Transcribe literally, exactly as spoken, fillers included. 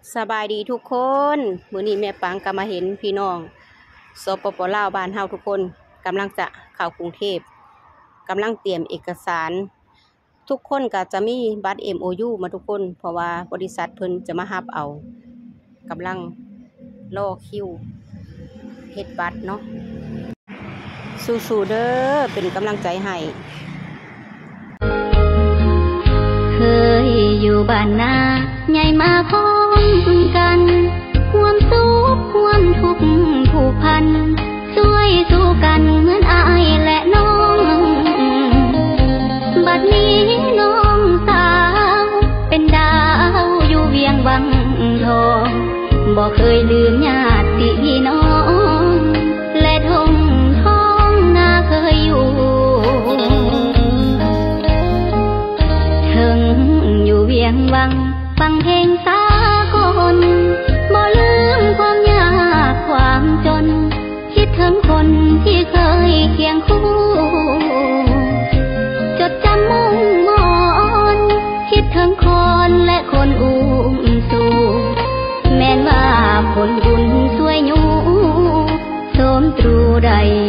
สบายดีทุกคนมื้อนี้แม่ปังก็มาเห็นพี่น้องสปป.ลาวบ้านเฮาทุกคนกำลังจะเข้ากรุงเทพกำลังเตรียมเอกสารทุกคนก็จะมีบัตร เอ็ม โอ ยู มาทุกคนเพราะว่าบริษัทเพิ่นจะมารับเอากำลังรอคิวเฮ็ดบัตรเนาะสู้ๆเด้อเป็นกำลังใจให้เคยอยู่บ้านนาใหญ่มาพร้อมกันความสุขความทุกข์ผูกพันช่วยสู้กันเหมือนอายและน้องบัดนี้น้องสาวเป็นดาวอยู่เวียงวังทองบ่เคยลืมญาติพี่น้องและทงท้องนาเคยอยู่ถึงอยู่เวียงวังฟังเพลงสากลบ่ลืมความยากความจนคิดถึงคนที่เคยเคียงคู่จดจำมุ่งมอนคิดถึงคนและคนอุ้มสู่แม้นว่าผลบุญช่วยอยู่โสมตรูใด